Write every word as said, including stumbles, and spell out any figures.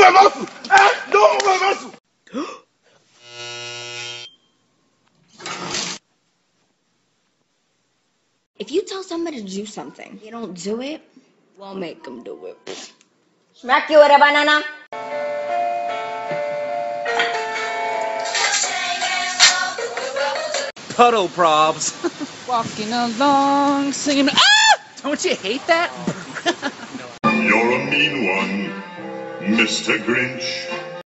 めます。え、どう思います？ If you tell somebody to do something, they don't do it, well, make them do it. Smack you with a banana. Puddle probs. Walking along, singing. Ah! Don't you hate that? You're a mean one, Mister Grinch.